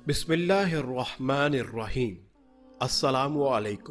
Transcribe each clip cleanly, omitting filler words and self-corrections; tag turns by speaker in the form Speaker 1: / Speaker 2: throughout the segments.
Speaker 1: بسم اللہ الرحمن الرحیم۔ السلام علیکم۔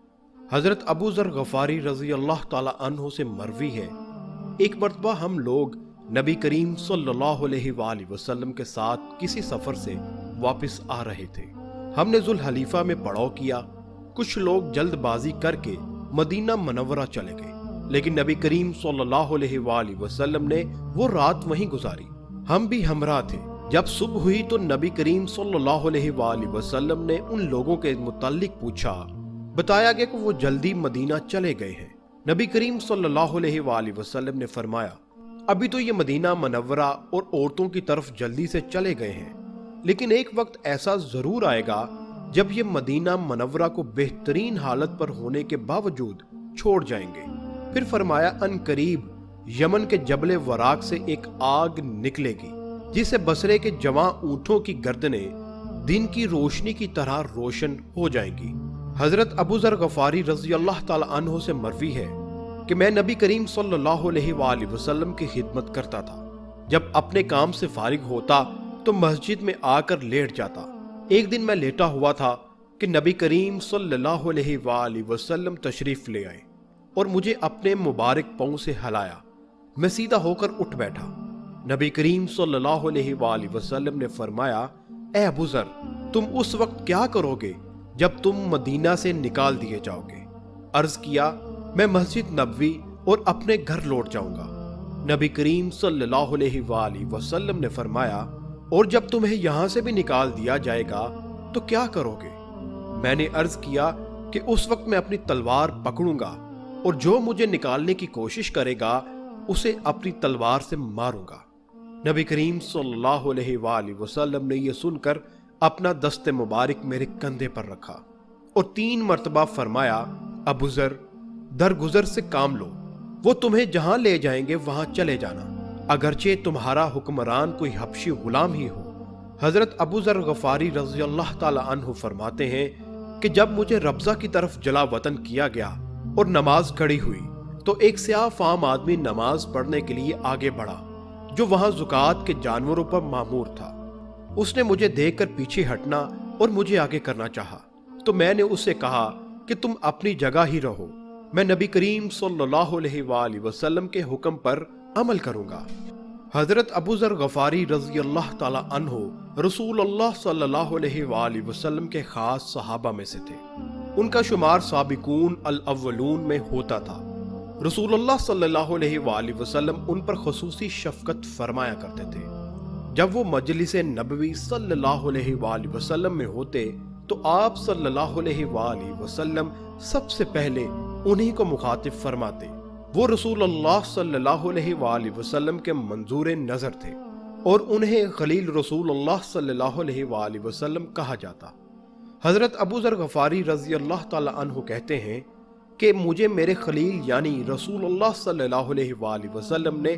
Speaker 1: حضرت ابو ذر غفاری رضی اللہ تعالی عنہ سے مروی ہے، ایک مرتبہ ہم لوگ نبی کریم صلی اللہ علیہ وآلہ وسلم کے ساتھ کسی سفر سے واپس آ رہے تھے۔ ہم نے ذوالحلیفہ میں پڑاؤ کیا۔ کچھ لوگ جلد بازی کر کے مدینہ منورہ چلے گئے، لیکن نبی کریم صلی اللہ علیہ وآلہ وسلم نے وہ رات وہیں گزاری۔ ہم بھی ہمراہ تھے۔ جب صبح ہوئی تو نبی کریم صلی اللہ علیہ وآلہ وسلم نے ان لوگوں کے متعلق پوچھا۔ بتایا گیا کہ وہ جلدی مدینہ چلے گئے ہیں۔ نبی کریم صلی اللہ علیہ وآلہ وسلم نے فرمایا، ابھی تو یہ مدینہ منورہ اور عورتوں کی طرف جلدی سے چلے گئے ہیں، لیکن ایک وقت ایسا ضرور آئے گا جب یہ مدینہ منورہ کو بہترین حالت پر ہونے کے باوجود چھوڑ جائیں گے۔ پھر فرمایا، ان قریب یمن کے جبل وراق سے ایک آگ نکلے گی جس سے بصرے کے جواں اونٹوں کی گردنیں دن کی روشنی کی طرح روشن ہو جائیں گی۔ حضرت ابو ذر غفاری رضی اللہ تعالی عنہ سے مروی ہے کہ میں نبی کریم صلی اللہ علیہ وآلہ وسلم کی خدمت کرتا تھا۔ جب اپنے کام سے فارغ ہوتا تو مسجد میں آ کر لیٹ جاتا۔ ایک دن میں لیٹا ہوا تھا کہ نبی کریم صلی اللہ علیہ وآلہ وسلم تشریف لے آئے اور مجھے اپنے مبارک پاؤں سے ہلایا۔ میں سیدھا ہو کر اٹھ بیٹھا۔ نبی کریم صلی اللہ علیہ وآلہ وسلم نے فرمایا، اے ابو ذر، تم اس وقت کیا کرو گے جب تم مدینہ سے نکال دیے جاؤ گے؟ عرض کیا، میں مسجد نبوی اور اپنے گھر لوٹ جاؤں گا۔ نبی کریم صلی اللہ علیہ وآلہ وسلم نے فرمایا، اور جب تمہیں یہاں سے بھی نکال دیا جائے گا تو کیا کرو گے؟ میں نے عرض کیا کہ اس وقت میں اپنی تلوار پکڑوں گا اور جو مجھے نکالنے کی کوشش کرے گا اسے اپنی تلوار سے ماروں گا۔ نبی کریم صلی اللہ علیہ وآلہ وسلم نے یہ سن کر اپنا دست مبارک میرے کندھے پر رکھا اور 3 مرتبہ فرمایا، ابو ذر، درگزر سے کام لو، وہ تمہیں جہاں لے جائیں گے وہاں چلے جانا، اگرچہ تمہارا حکمران کوئی حبشی غلام ہی ہو۔ حضرت ابو ذر غفاری رضی اللہ تعالی عنہ فرماتے ہیں کہ جب مجھے ربضہ کی طرف جلا وطن کیا گیا اور نماز کھڑی ہوئی تو ایک سیاہ فام آدمی نماز پڑھنے کے لیے آگے بڑھا جو وہاں زکوٰۃ کے جانوروں پر مامور تھا۔ اس نے مجھے دیکھ کر پیچھے ہٹنا اور مجھے آگے کرنا چاہا تو میں نے اس سے کہا کہ تم اپنی جگہ ہی رہو، میں نبی کریم صلی اللہ علیہ وآلہ وسلم کے حکم پر عمل کروں گا۔ حضرت ابو ذر غفاری رضی اللہ تعالی عنہ رسول اللہ صلی اللہ علیہ وآلہ وسلم کے خاص صحابہ میں سے تھے۔ ان کا شمار سابقون الاولون میں ہوتا تھا۔ رسول اللہ صلی اللہ علیہ وآلہ وسلم ان پر خصوصی شفقت فرمایا کرتے تھے۔ جب وہ مجلس نبوی صلی اللہ علیہ وآلہ وسلم میں ہوتے تو آپ صلی اللہ علیہ وآلہ وسلم سب سے پہلے انہی کو مخاطب فرماتے۔ وہ رسول اللہ صلی اللہ علیہ وآلہ وسلم کے منظور نظر تھے اور انہیں خلیل رسول اللہ صلی اللہ علیہ وآلہ وسلم کہا جاتا۔ حضرت ابو ذر غفاری رضی اللہ تعالی عنہ کہتے ہیں کہ مجھے میرے خلیل یعنی رسول اللہ صلی اللہ علیہ وآلہ وسلم نے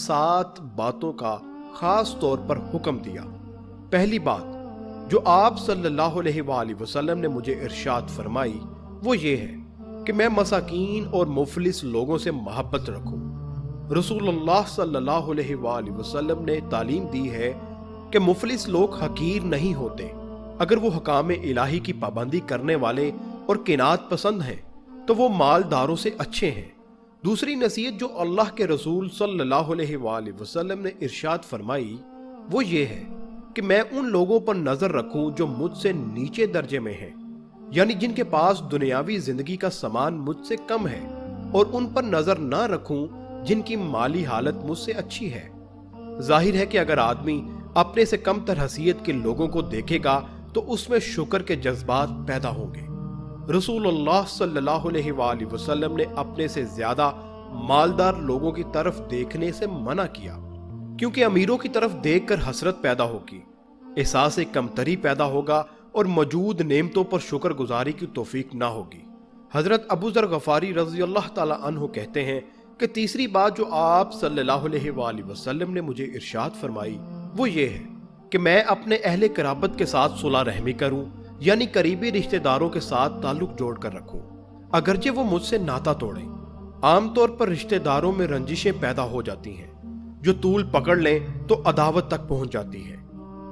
Speaker 1: 7 باتوں کا خاص طور پر حکم دیا۔ پہلی بات جو آپ صلی اللہ علیہ وآلہ وسلم نے مجھے ارشاد فرمائی وہ یہ ہے کہ میں مساکین اور مفلس لوگوں سے محبت رکھوں۔ رسول اللہ صلی اللہ علیہ وآلہ وسلم نے تعلیم دی ہے کہ مفلس لوگ حقیر نہیں ہوتے اگر وہ حکام الہی کی پابندی کرنے والے اور قناعت پسند ہیں تو وہ مالداروں سے اچھے ہیں۔ دوسری نصیحت جو اللہ کے رسول صلی اللہ علیہ وآلہ وسلم نے ارشاد فرمائی وہ یہ ہے کہ میں ان لوگوں پر نظر رکھوں جو مجھ سے نیچے درجے میں ہیں، یعنی جن کے پاس دنیاوی زندگی کا سامان مجھ سے کم ہے، اور ان پر نظر نہ رکھوں جن کی مالی حالت مجھ سے اچھی ہے۔ ظاہر ہے کہ اگر آدمی اپنے سے کم تر حیثیت کے لوگوں کو دیکھے گا تو اس میں شکر کے جذبات پیدا ہوں گے۔ رسول اللہ صلی اللہ علیہ وآلہ وسلم نے اپنے سے زیادہ مالدار لوگوں کی طرف دیکھنے سے منع کیا، کیونکہ امیروں کی طرف دیکھ کر حسرت پیدا ہوگی، احساس کمتری پیدا ہوگا اور موجود نعمتوں پر شکر گزاری کی توفیق نہ ہوگی۔ حضرت ابو ذر غفاری رضی اللہ تعالی عنہ کہتے ہیں کہ تیسری بات جو آپ صلی اللہ علیہ وآلہ وسلم نے مجھے ارشاد فرمائی وہ یہ ہے کہ میں اپنے اہل قرابت کے ساتھ صلح رحمی کروں، یعنی قریبی رشتہ داروں کے ساتھ تعلق جوڑ کر رکھوں، اگرچہ وہ مجھ سے ناتا توڑیں۔ عام طور پر رشتہ داروں میں رنجشیں پیدا ہو جاتی ہیں جو طول پکڑ لیں تو عداوت تک پہنچ جاتی ہے۔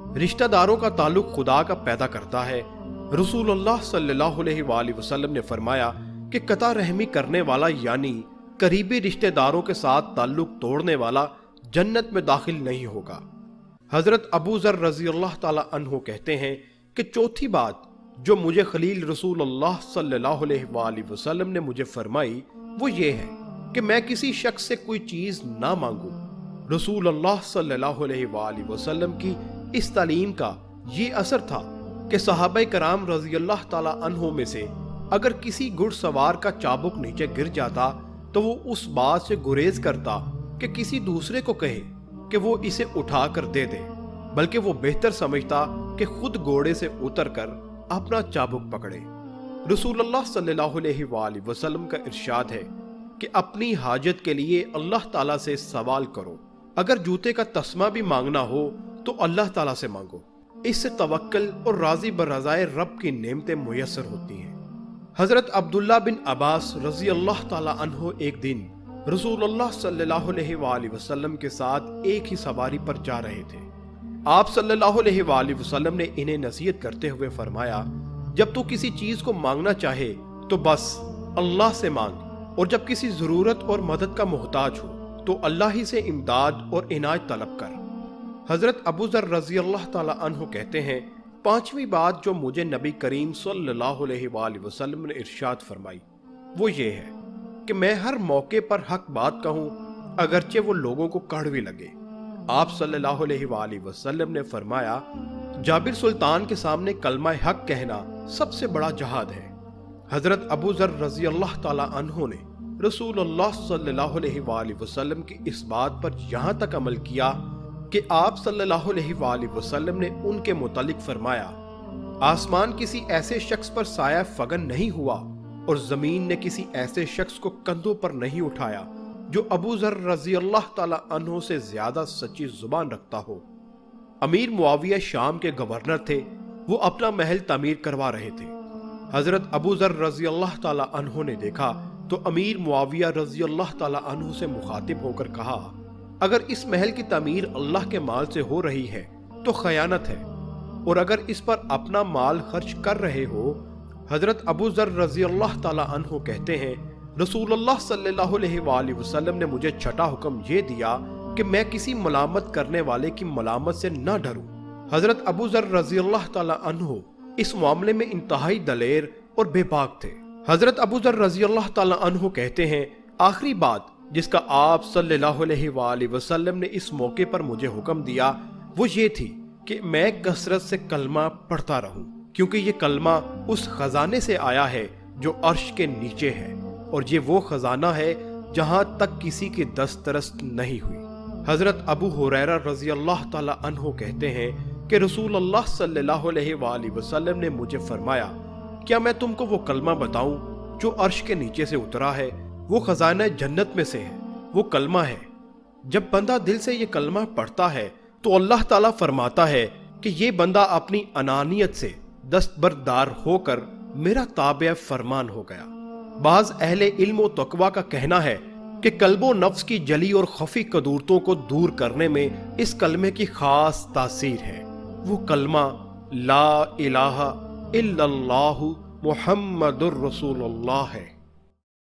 Speaker 1: رشتہ داروں کا تعلق خدا کا پیدا کرتا ہے۔ رسول اللہ صلی اللہ علیہ وآلہ وسلم نے فرمایا کہ قطع رحمی کرنے والا یعنی قریبی رشتہ داروں کے ساتھ تعلق توڑنے والا جنت میں داخل نہیں ہوگا۔ حضرت ابو ذر رضی اللہ تعالی عنہ کہتے ہیں کہ چوتھی بات جو مجھے خلیل رسول اللہ صلی اللہ علیہ وآلہ وسلم نے مجھے فرمائی وہ یہ ہے کہ میں کسی شخص سے کوئی چیز نہ مانگوں۔ رسول اللہ صلی اللہ علیہ وآلہ وسلم کی اس تعلیم کا یہ اثر تھا کہ صحابہ کرام رضی اللہ تعالی عنہ میں سے اگر کسی گھڑ سوار کا چابک نیچے گر جاتا تو وہ اس بات سے گریز کرتا کہ کسی دوسرے کو کہے کہ وہ اسے اٹھا کر دے دے، بلکہ وہ بہتر سمجھتا کہ خود گھوڑے سے اتر کر اپنا چابک پکڑے۔ رسول اللہ صلی اللہ علیہ وآلہ وسلم کا ارشاد ہے کہ اپنی حاجت کے لیے اللہ تعالیٰ سے سوال کرو، اگر جوتے کا تسمہ بھی مانگنا ہو تو اللہ تعالیٰ سے مانگو، اس سے توکل اور راضی برضائے رب کی نعمتیں میسر ہوتی ہیں۔ حضرت عبداللہ بن عباس رضی اللہ تعالیٰ عنہ ایک دن رسول اللہ صلی اللہ علیہ وآلہ وسلم کے ساتھ ایک ہی سواری پر جا رہے تھے۔ آپ صلی اللہ علیہ وآلہ وسلم نے انہیں نصیحت کرتے ہوئے فرمایا، جب تو کسی چیز کو مانگنا چاہے تو بس اللہ سے مانگ، اور جب کسی ضرورت اور مدد کا محتاج ہو تو اللہ ہی سے امداد اور عنایت طلب کر۔ حضرت ابو ذر رضی اللہ تعالی عنہ کہتے ہیں، پانچویں بات جو مجھے نبی کریم صلی اللہ علیہ وآلہ وسلم نے ارشاد فرمائی وہ یہ ہے کہ میں ہر موقع پر حق بات کہوں اگرچہ وہ لوگوں کو کڑوی لگے۔ آپ صلی اللہ علیہ وآلہ وسلم نے فرمایا، جابر سلطان کے سامنے کلمہ حق کہنا سب سے بڑا جہاد ہے۔ حضرت ابو ذر رضی اللہ تعالی عنہ نے رسول اللہ صلی اللہ علیہ وآلہ وسلم کی اس بات پر یہاں تک عمل کیا کہ آپ صلی اللہ علیہ وآلہ وسلم نے ان کے متعلق فرمایا، آسمان کسی ایسے شخص پر سایہ فگن نہیں ہوا اور زمین نے کسی ایسے شخص کو کندھوں پر نہیں اٹھایا جو ابو ذر رضی اللہ تعالی عنہ سے زیادہ سچی زبان رکھتا ہو۔ امیر معاویہ شام کے گورنر تھے، وہ اپنا محل تعمیر کروا رہے تھے۔ حضرت ابو ذر رضی اللہ تعالی عنہ نے دیکھا تو امیر معاویہ رضی اللہ تعالی عنہ سے مخاطب ہو کر کہا، اگر اس محل کی تعمیر اللہ کے مال سے ہو رہی ہے تو خیانت ہے، اور اگر اس پر اپنا مال خرچ کر رہے ہو۔ حضرت ابو ذر رضی اللہ تعالی عنہ کہتے ہیں، رسول اللہ صلی اللہ علیہ وآلہ وسلم نے مجھے چھٹا حکم یہ دیا کہ میں کسی ملامت کرنے والے کی ملامت سے نہ ڈروں۔ حضرت ابو ذر رضی اللہ تعالی عنہ اس معاملے میں انتہائی دلیر اور بے باک تھے۔ حضرت ابو ذر رضی اللہ تعالی عنہ کہتے ہیں، آخری بات جس کا آپ صلی اللہ علیہ وآلہ وسلم نے اس موقع پر مجھے حکم دیا وہ یہ تھی کہ میں کثرت سے کلمہ پڑھتا رہوں، کیونکہ یہ کلمہ اس خزانے سے آیا ہے جو عرش کے نیچے ہے، اور یہ وہ خزانہ ہے جہاں تک کسی کی دسترس نہیں ہوئی۔ حضرت ابو ہریرہ رضی اللہ تعالی عنہ کہتے ہیں کہ رسول اللہ صلی اللہ علیہ وآلہ وسلم نے مجھے فرمایا، کیا میں تم کو وہ کلمہ بتاؤں جو عرش کے نیچے سے اترا ہے؟ وہ خزانہ جنت میں سے ہے، وہ کلمہ ہے۔ جب بندہ دل سے یہ کلمہ پڑھتا ہے تو اللہ تعالیٰ فرماتا ہے کہ یہ بندہ اپنی انانیت سے دستبردار ہو کر میرا تابع فرمان ہو گیا۔ بعض اہل علم و تقوی کا کہنا ہے کہ قلب و نفس کی جلی اور خفی قدورتوں کو دور کرنے میں اس کلمے کی خاص تاثیر ہے۔ وہ کلمہ لا الہ الا اللہ محمد الرسول اللہ ہے۔